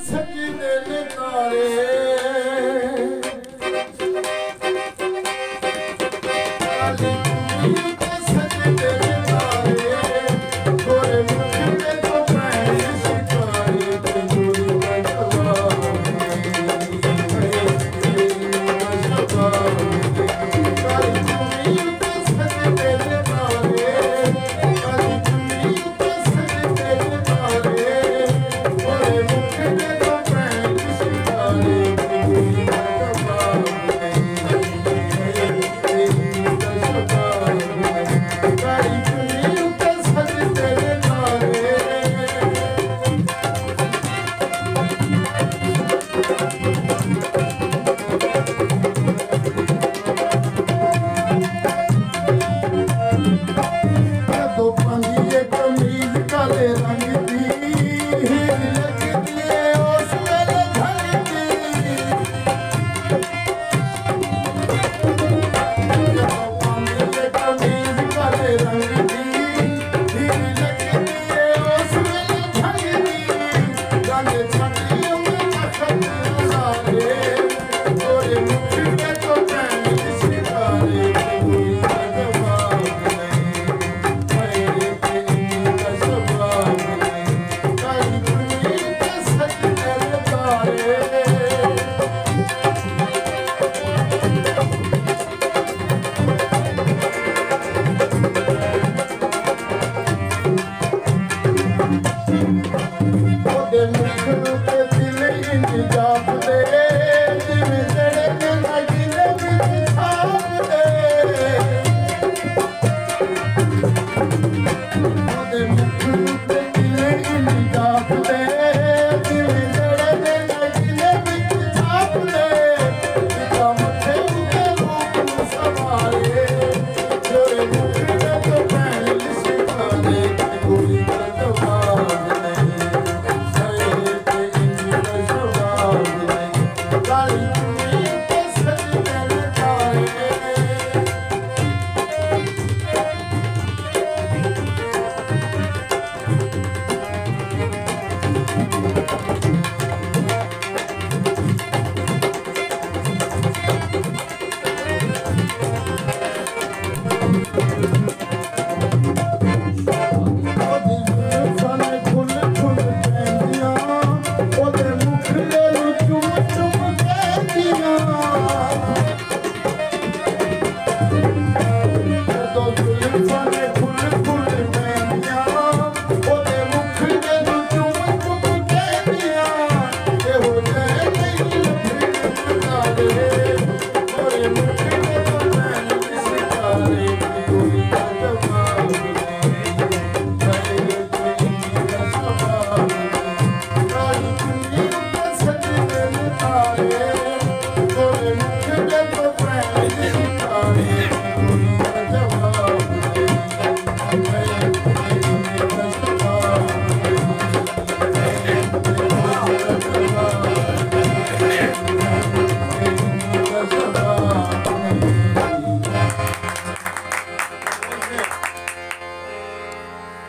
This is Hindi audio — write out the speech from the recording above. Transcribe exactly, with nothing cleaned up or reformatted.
सजदे ने तारे काली कुड़ी ते सजदे ने तारे गोरे मुखड़े तो पैर सितारे ते गोरी बजवा काली कुड़ी ते सजदे ने तारे काली कुड़ी ते सजदे ने तारे गोरे मुखड़े तो पैर सितारे ते गोरी बजवा तो पांदी एक कमीज काले रंग दी हीर लगदी है उस वेले धड़की तो पांदी एक कमीज काले रंग दी हीर लगदी है उस वेले धड़की गाने छटियों में नखत सारे गोरे मुखड़े तो पैर सितारे कोई लगवा Jaap